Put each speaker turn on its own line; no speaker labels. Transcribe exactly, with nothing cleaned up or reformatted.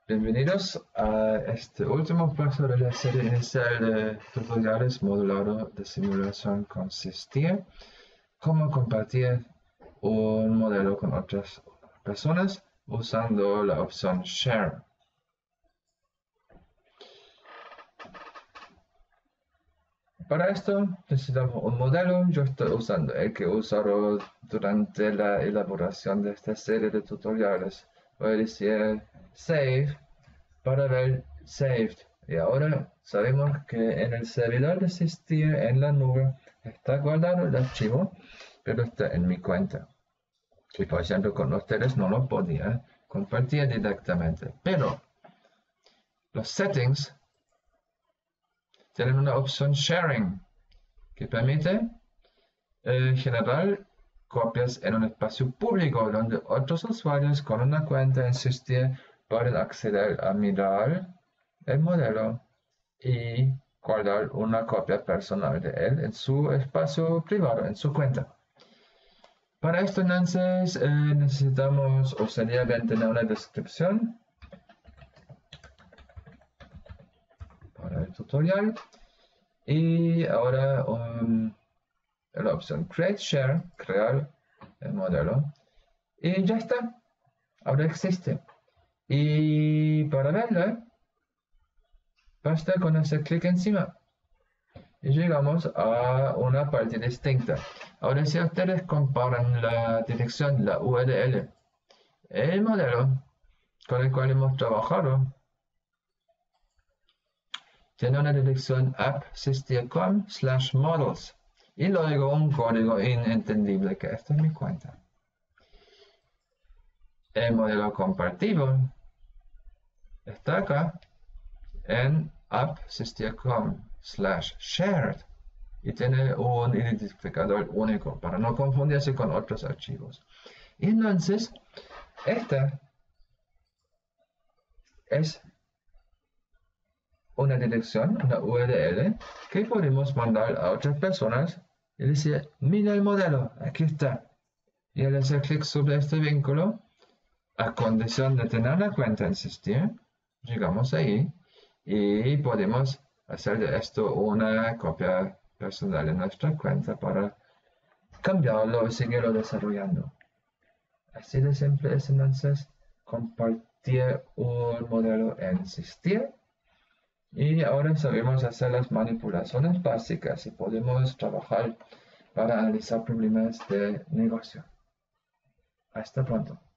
Bienvenidos a este último paso de la serie inicial de tutoriales modulado de simulación con SYSDEA, cómo compartir un modelo con otras personas usando la opción Share. Para esto necesitamos un modelo. Yo estoy usando el que usaron durante la elaboración de esta serie de tutoriales. Voy a decir Save para ver Saved. Y ahora sabemos que en el servidor de SYSDEA en la nube está guardado el archivo, pero está en mi cuenta. Y por ejemplo con ustedes no lo podía compartir directamente. Pero los settings tienen una opción Sharing que permite eh, generar copias en un espacio público donde otros usuarios con una cuenta en SYSDEA pueden acceder a mirar el modelo y guardar una copia personal de él en su espacio privado, en su cuenta. Para esto entonces eh, necesitamos, o sería bien tener una descripción para el tutorial. Y ahora um, la opción Create Share, crear el modelo. Y ya está, ahora existe. Y para verla, basta con hacer clic encima. Y llegamos a una parte distinta. Ahora si ustedes comparan la dirección, la U R L, el modelo con el cual hemos trabajado, tiene una dirección app sysdea punto com slash models y luego un código inentendible que esta es mi cuenta. El modelo compartido está acá en app sysdea punto com slash shared y tiene un identificador único para no confundirse con otros archivos. Y entonces, esta es una dirección, una U R L que podemos mandar a otras personas y decir, mira el modelo, aquí está. Y al hacer clic sobre este vínculo, a condición de tener la cuenta en SYSDEA, llegamos ahí y podemos hacer de esto una copia personal de nuestra cuenta para cambiarlo y seguirlo desarrollando. Así de simple es entonces compartir un modelo en SYSDEA. Y ahora sabemos hacer las manipulaciones básicas y podemos trabajar para analizar problemas de negocio. Hasta pronto.